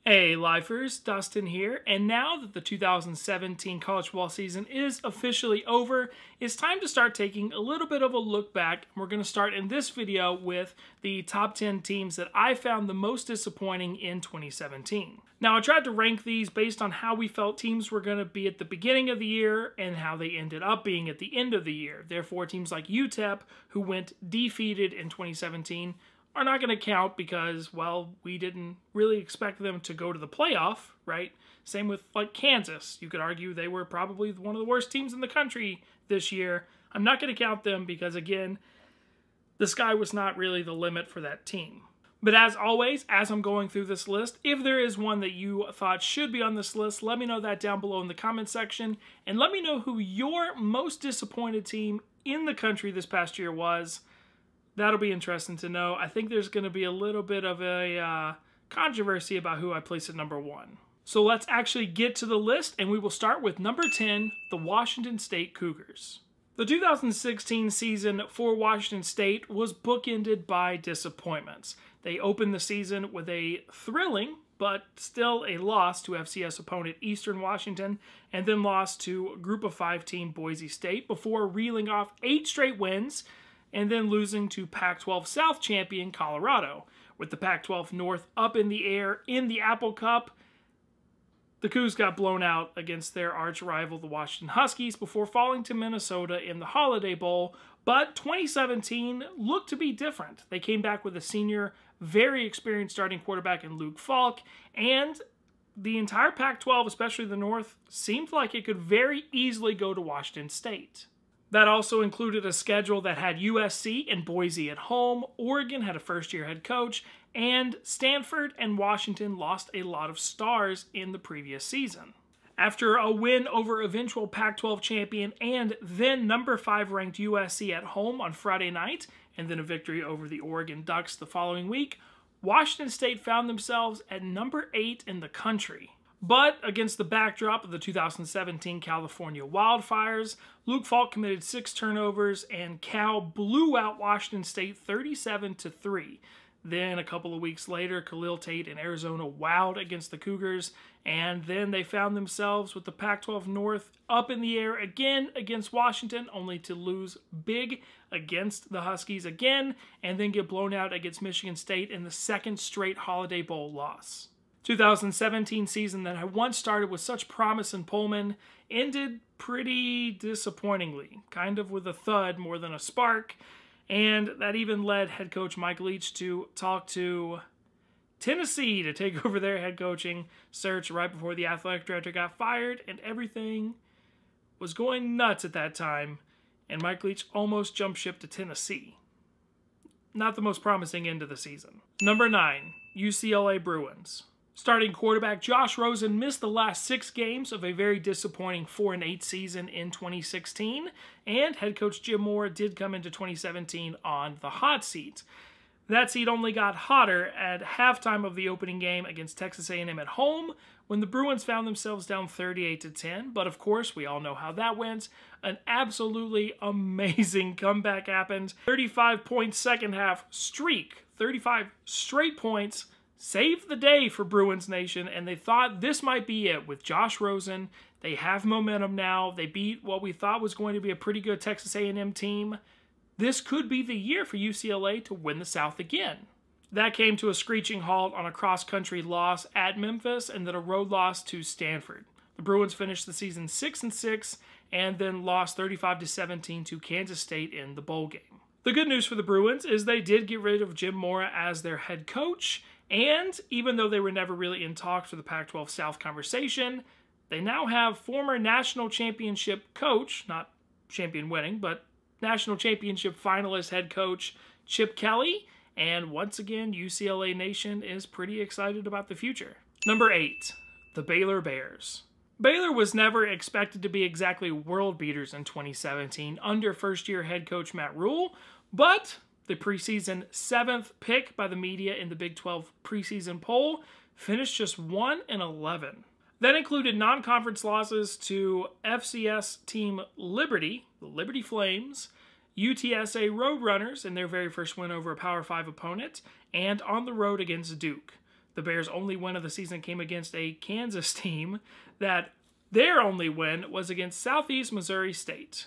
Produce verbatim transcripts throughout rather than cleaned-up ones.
Hey Lifers, Dustin here, and now that the two thousand seventeen college football season is officially over, it's time to start taking a little bit of a look back. We're going to start in this video with the top ten teams that I found the most disappointing in twenty seventeen. Now, I tried to rank these based on how we felt teams were going to be at the beginning of the year and how they ended up being at the end of the year. Therefore, teams like U T E P, who went defeated in twenty seventeen, are not going to count because, well, we didn't really expect them to go to the playoff, right? Same with, like, Kansas. You could argue they were probably one of the worst teams in the country this year. I'm not going to count them because, again, the sky was not really the limit for that team. But as always, as I'm going through this list, if there is one that you thought should be on this list, let me know that down below in the comment section. And let me know who your most disappointed team in the country this past year was. That'll be interesting to know. I think there's going to be a little bit of a uh, controversy about who I place at number one. So let's actually get to the list, and we will start with number ten, the Washington State Cougars. The two thousand sixteen season for Washington State was bookended by disappointments. They opened the season with a thrilling, but still a loss to F C S opponent Eastern Washington, and then lost to Group of Five team Boise State before reeling off eight straight wins, and then losing to Pac twelve South champion Colorado. With the Pac twelve North up in the air in the Apple Cup, the Cougs got blown out against their arch rival, the Washington Huskies, before falling to Minnesota in the Holiday Bowl. But twenty seventeen looked to be different. They came back with a senior, very experienced starting quarterback in Luke Falk, and the entire Pac twelve, especially the North, seemed like it could very easily go to Washington State. That also included a schedule that had U S C and Boise at home, Oregon had a first-year head coach, and Stanford and Washington lost a lot of stars in the previous season. After a win over eventual Pac twelve champion and then number five ranked U S C at home on Friday night, and then a victory over the Oregon Ducks the following week, Washington State found themselves at number eight in the country. But against the backdrop of the two thousand seventeen California wildfires, Luke Falk committed six turnovers and Cal blew out Washington State thirty-seven to three. Then a couple of weeks later, Khalil Tate in Arizona wowed against the Cougars, and then they found themselves with the Pac twelve North up in the air again against Washington, only to lose big against the Huskies again, and then get blown out against Michigan State in the second straight Holiday Bowl loss. two thousand seventeen season that had once started with such promise in Pullman ended pretty disappointingly, kind of with a thud more than a spark, and that even led head coach Mike Leach to talk to Tennessee to take over their head coaching search right before the athletic director got fired, and everything was going nuts at that time, and Mike Leach almost jumped ship to Tennessee. Not the most promising end of the season. Number nine, U C L A Bruins. Starting quarterback Josh Rosen missed the last six games of a very disappointing four and eight season in twenty sixteen, and head coach Jim Mora did come into twenty seventeen on the hot seat. That seat only got hotter at halftime of the opening game against Texas A and M at home, when the Bruins found themselves down thirty-eight to ten, but of course we all know how that went. An absolutely amazing comeback happened. thirty-five point second half streak, thirty-five straight points, saved the day for Bruins Nation, and they thought this might be it with Josh Rosen. They have momentum now. They beat what we thought was going to be a pretty good Texas A and M team. This could be the year for U C L A to win the South again. That came to a screeching halt on a cross-country loss at Memphis and then a road loss to Stanford. The Bruins finished the season six and six and then lost thirty-five to seventeen to Kansas State in the bowl game. The good news for the Bruins is they did get rid of Jim Mora as their head coach, and even though they were never really in talks for the Pac twelve South conversation, they now have former national championship coach, not champion winning, but national championship finalist head coach Chip Kelly, and once again, U C L A Nation is pretty excited about the future. Number eight, the Baylor Bears. Baylor was never expected to be exactly world beaters in twenty seventeen under first-year head coach Matt Rule, but the preseason seventh pick by the media in the Big twelve preseason poll finished just one and eleven. That included non-conference losses to F C S team Liberty, the Liberty Flames, U T S A Roadrunners in their very first win over a Power five opponent, and on the road against Duke. The Bears' only win of the season came against a Kansas team that their only win was against Southeast Missouri State.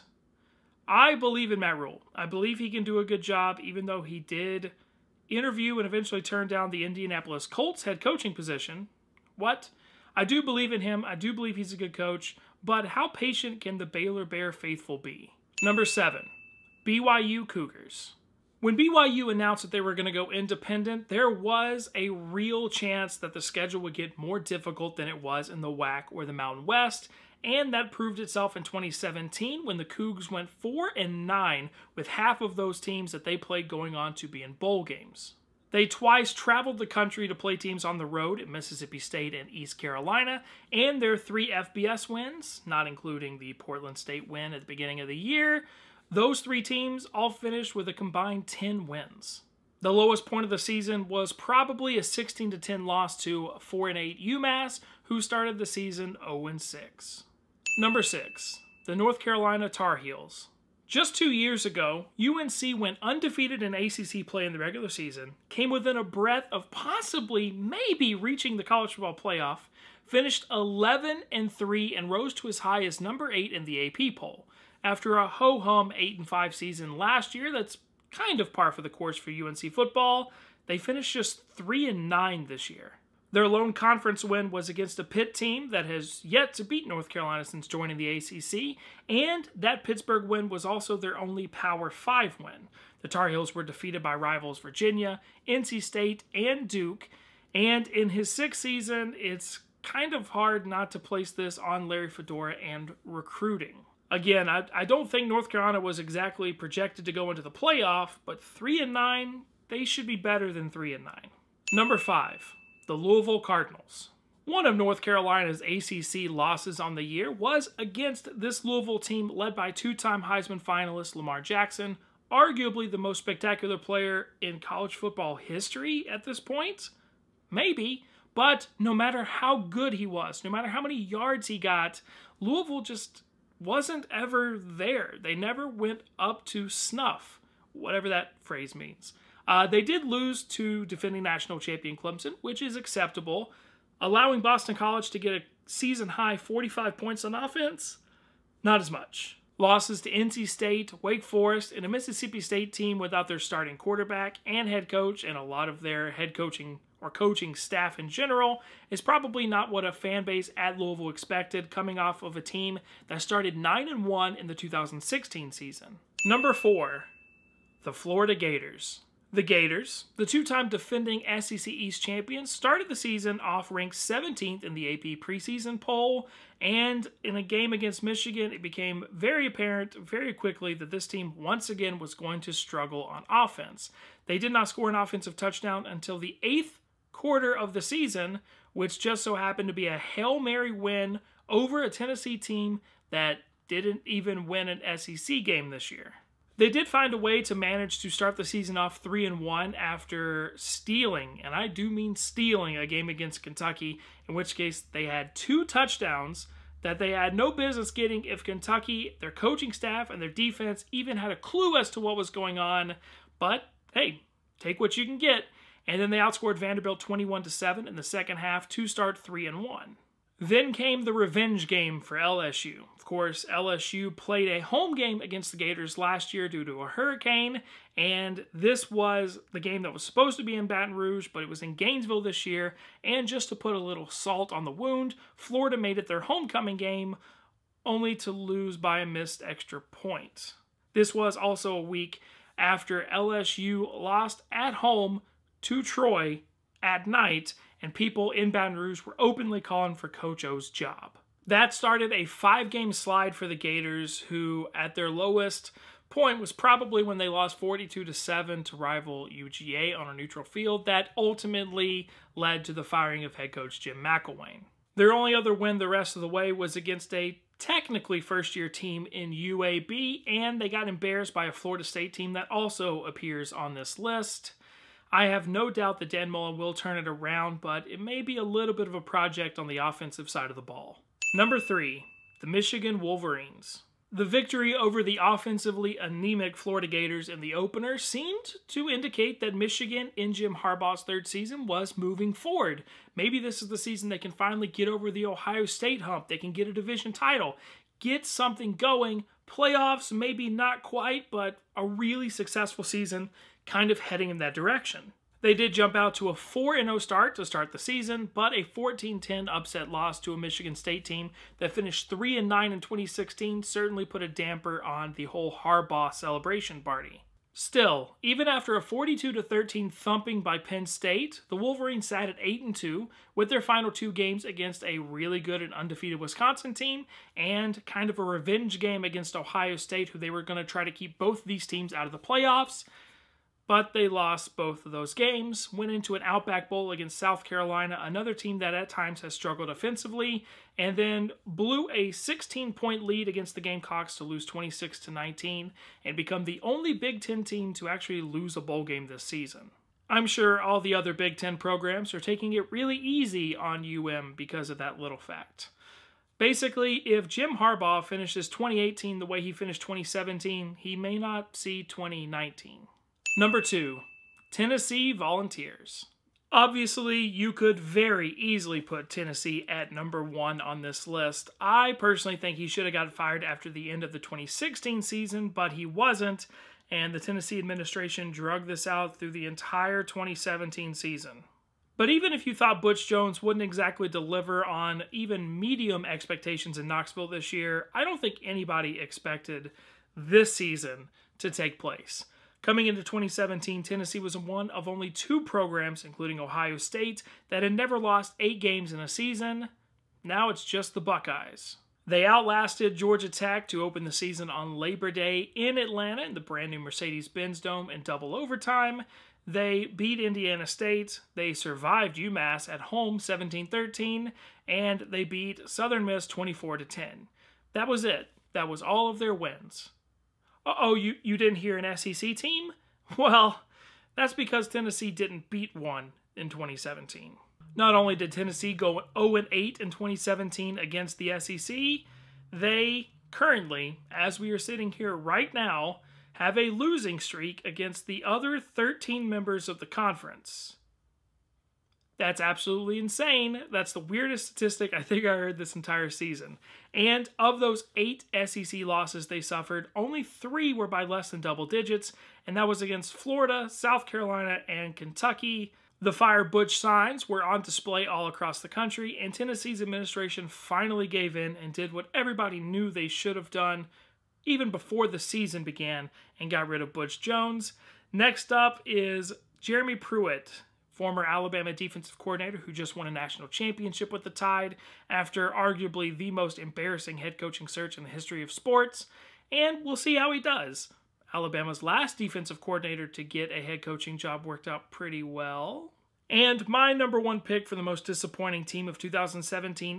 I believe in Matt Rule. I believe he can do a good job, even though he did interview and eventually turn down the Indianapolis Colts head coaching position. What? I do believe in him. I do believe he's a good coach, but how patient can the Baylor Bear faithful be? Number seven, B Y U Cougars. When B Y U announced that they were going to go independent, there was a real chance that the schedule would get more difficult than it was in the W A C or the Mountain West, and that proved itself in twenty seventeen when the Cougs went four and nine with half of those teams that they played going on to be in bowl games. They twice traveled the country to play teams on the road at Mississippi State and East Carolina, and their three F B S wins, not including the Portland State win at the beginning of the year, those three teams all finished with a combined ten wins. The lowest point of the season was probably a sixteen to ten loss to four and eight UMass, who started the season oh and six. Number six, the North Carolina Tar Heels. Just two years ago, U N C went undefeated in A C C play in the regular season, came within a breath of possibly, maybe reaching the college football playoff, finished eleven and three, and rose to as high as number eight in the A P poll. After a ho-hum eight and five season last year, that's kind of par for the course for U N C football, they finished just three and nine this year. Their lone conference win was against a Pitt team that has yet to beat North Carolina since joining the A C C, and that Pittsburgh win was also their only Power five win. The Tar Heels were defeated by rivals Virginia, N C State, and Duke, and in his sixth season, it's kind of hard not to place this on Larry Fedora and recruiting. Again, I, I don't think North Carolina was exactly projected to go into the playoff, but three and nine, they should be better than three and nine. Number five. The Louisville Cardinals. One of North Carolina's A C C losses on the year was against this Louisville team led by two-time Heisman finalist Lamar Jackson, arguably the most spectacular player in college football history at this point. Maybe, but no matter how good he was, no matter how many yards he got, Louisville just wasn't ever there. They never went up to snuff, whatever that phrase means. Uh, they did lose to defending national champion Clemson, which is acceptable. Allowing Boston College to get a season-high forty-five points on offense, not as much. Losses to N C State, Wake Forest, and a Mississippi State team without their starting quarterback and head coach, and a lot of their head coaching or coaching staff in general, is probably not what a fan base at Louisville expected, coming off of a team that started nine and one in the two thousand sixteen season. Number four, the Florida Gators. The Gators, the two-time defending S E C East champions, started the season off ranked seventeenth in the A P preseason poll, and in a game against Michigan, it became very apparent very quickly that this team once again was going to struggle on offense. They did not score an offensive touchdown until the eighth quarter of the season, which just so happened to be a Hail Mary win over a Tennessee team that didn't even win an S E C game this year. They did find a way to manage to start the season off three and one after stealing, and I do mean stealing, a game against Kentucky, in which case they had two touchdowns that they had no business getting if Kentucky, their coaching staff, and their defense even had a clue as to what was going on. But, hey, take what you can get. And then they outscored Vanderbilt twenty-one to seven in the second half to start three and one. Then came the revenge game for L S U. Of course, L S U played a home game against the Gators last year due to a hurricane, and this was the game that was supposed to be in Baton Rouge, but it was in Gainesville this year, and just to put a little salt on the wound, Florida made it their homecoming game, only to lose by a missed extra point. This was also a week after L S U lost at home to Troy at night, and people in Baton Rouge were openly calling for Coach O's job. That started a five-game slide for the Gators, who at their lowest point was probably when they lost forty-two to seven to rival U G A on a neutral field. That ultimately led to the firing of head coach Jim McElwain. Their only other win the rest of the way was against a technically first-year team in U A B, and they got embarrassed by a Florida State team that also appears on this list. I have no doubt that Dan Mullen will turn it around, but it may be a little bit of a project on the offensive side of the ball. Number three, the Michigan Wolverines. The victory over the offensively anemic Florida Gators in the opener seemed to indicate that Michigan, in Jim Harbaugh's third season, was moving forward. Maybe this is the season they can finally get over the Ohio State hump. They can get a division title, get something going. Playoffs, maybe not quite, but a really successful season kind of heading in that direction. They did jump out to a four and oh start to start the season, but a fourteen ten upset loss to a Michigan State team that finished three and nine in twenty sixteen certainly put a damper on the whole Harbaugh celebration party. Still, even after a forty-two to thirteen thumping by Penn State, the Wolverines sat at eight and two with their final two games against a really good and undefeated Wisconsin team and kind of a revenge game against Ohio State, who they were going to try to keep both of these teams out of the playoffs. But they lost both of those games, went into an Outback Bowl against South Carolina, another team that at times has struggled offensively, and then blew a sixteen point lead against the Gamecocks to lose twenty-six to nineteen and become the only Big Ten team to actually lose a bowl game this season. I'm sure all the other Big Ten programs are taking it really easy on U M because of that little fact. Basically, if Jim Harbaugh finishes twenty eighteen the way he finished twenty seventeen, he may not see twenty nineteen. Number two, Tennessee Volunteers. Obviously, you could very easily put Tennessee at number one on this list. I personally think he should have got fired after the end of the twenty sixteen season, but he wasn't, and the Tennessee administration dragged this out through the entire twenty seventeen season. But even if you thought Butch Jones wouldn't exactly deliver on even medium expectations in Knoxville this year, I don't think anybody expected this season to take place. Coming into twenty seventeen, Tennessee was one of only two programs, including Ohio State, that had never lost eight games in a season. Now it's just the Buckeyes. They outlasted Georgia Tech to open the season on Labor Day in Atlanta in the brand new Mercedes-Benz Dome in double overtime. They beat Indiana State, they survived UMass at home seventeen thirteen, and they beat Southern Miss twenty-four to ten. That was it. That was all of their wins. Uh-oh, you, you didn't hear an S E C team? Well, that's because Tennessee didn't beat one in twenty seventeen. Not only did Tennessee go oh and eight in twenty seventeen against the S E C, they currently, as we are sitting here right now, have a losing streak against the other thirteen members of the conference. That's absolutely insane. That's the weirdest statistic I think I heard this entire season. And of those eight S E C losses they suffered, only three were by less than double digits, and that was against Florida, South Carolina, and Kentucky. The Fire Butch signs were on display all across the country, and Tennessee's administration finally gave in and did what everybody knew they should have done even before the season began and got rid of Butch Jones. Next up is Jeremy Pruitt, former Alabama defensive coordinator who just won a national championship with the Tide after arguably the most embarrassing head coaching search in the history of sports, and we'll see how he does. Alabama's last defensive coordinator to get a head coaching job worked out pretty well. And my number one pick for the most disappointing team of two thousand seventeen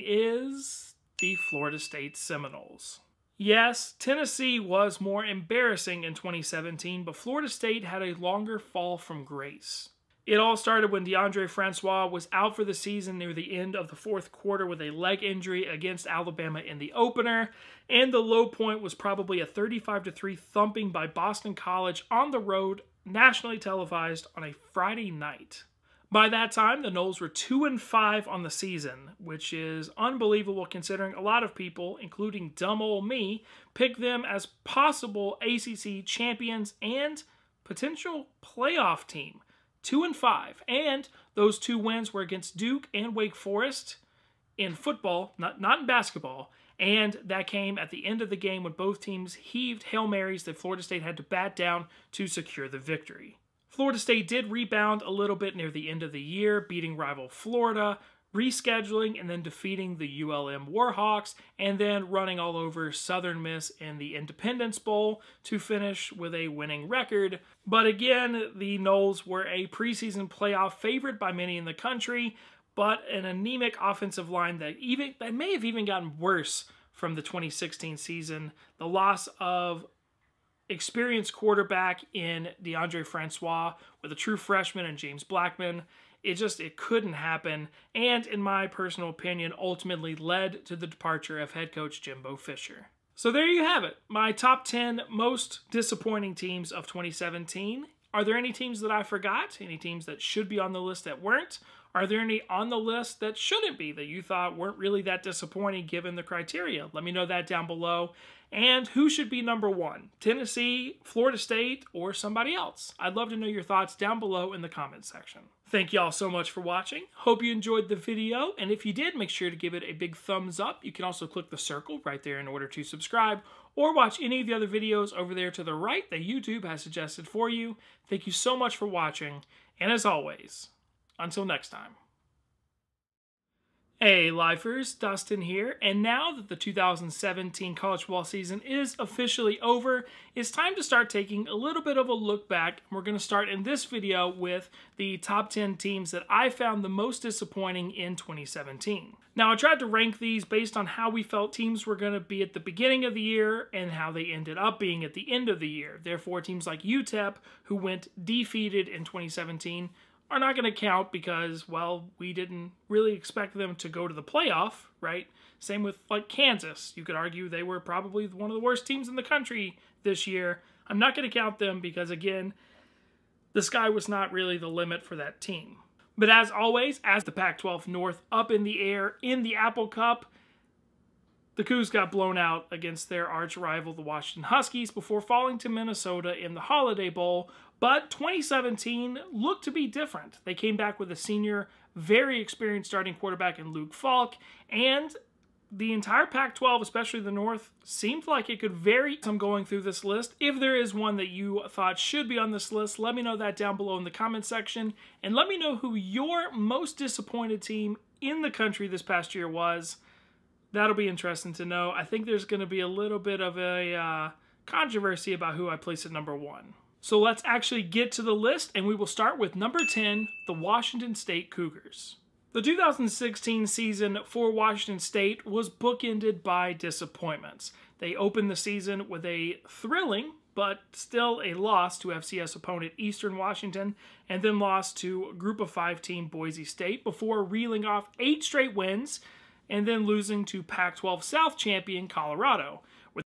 is the Florida State Seminoles. Yes, Tennessee was more embarrassing in twenty seventeen, but Florida State had a longer fall from grace. It all started when DeAndre Francois was out for the season near the end of the fourth quarter with a leg injury against Alabama in the opener, and the low point was probably a thirty-five to three thumping by Boston College on the road, nationally televised on a Friday night. By that time, the Noles were two and five on the season, which is unbelievable considering a lot of people, including dumb old me, picked them as possible A C C champions and potential playoff team. Two and five, and those two wins were against Duke and Wake Forest in football, not, not in basketball, and that came at the end of the game when both teams heaved Hail Marys that Florida State had to bat down to secure the victory. Florida State did rebound a little bit near the end of the year, beating rival Florida, rescheduling and then defeating the U L M Warhawks, and then running all over Southern Miss in the Independence Bowl to finish with a winning record. But again, the Noles were a preseason playoff favorite by many in the country, but an anemic offensive line that even that may have even gotten worse from the twenty sixteen season. The loss of experienced quarterback in DeAndre Francois with a true freshman and James Blackman. It just, it couldn't happen, and in my personal opinion, ultimately led to the departure of head coach Jimbo Fisher. So there you have it, my top ten most disappointing teams of twenty seventeen. Are there any teams that I forgot? Any teams that should be on the list that weren't? Are there any on the list that shouldn't be, that you thought weren't really that disappointing given the criteria? Let me know that down below. And who should be number one? Tennessee, Florida State, or somebody else? I'd love to know your thoughts down below in the comment section. Thank you all so much for watching. Hope you enjoyed the video, and if you did, make sure to give it a big thumbs up. You can also click the circle right there in order to subscribe, or watch any of the other videos over there to the right that YouTube has suggested for you. Thank you so much for watching, and as always, until next time. Hey Lifers, Dustin here, and now that the two thousand seventeen college football season is officially over, it's time to start taking a little bit of a look back. We're going to start in this video with the top ten teams that I found the most disappointing in twenty seventeen. Now, I tried to rank these based on how we felt teams were going to be at the beginning of the year and how they ended up being at the end of the year. Therefore, teams like U T E P, who went defeated in twenty seventeen, are not going to count because, well, we didn't really expect them to go to the playoff, right? Same with, like, Kansas. You could argue they were probably one of the worst teams in the country this year. I'm not going to count them because, again, the sky was not really the limit for that team. But as always, as the Pac twelve North up in the air in the Apple Cup, the Cougs got blown out against their arch rival, the Washington Huskies, before falling to Minnesota in the Holiday Bowl. But twenty seventeen looked to be different. They came back with a senior, very experienced starting quarterback in Luke Falk, and the entire Pac twelve, especially the North, seemed like it could vary. I'm going through this list. If there is one that you thought should be on this list, let me know that down below in the comment section, and let me know who your most disappointed team in the country this past year was. That'll be interesting to know. I think there's going to be a little bit of a uh, controversy about who I place at number one. So let's actually get to the list, and we will start with number ten, the Washington State Cougars. The two thousand sixteen season for Washington State was bookended by disappointments. They opened the season with a thrilling, but still a loss to F C S opponent Eastern Washington, and then lost to Group of Five team Boise State before reeling off eight straight wins, and then losing to Pac twelve South champion Colorado.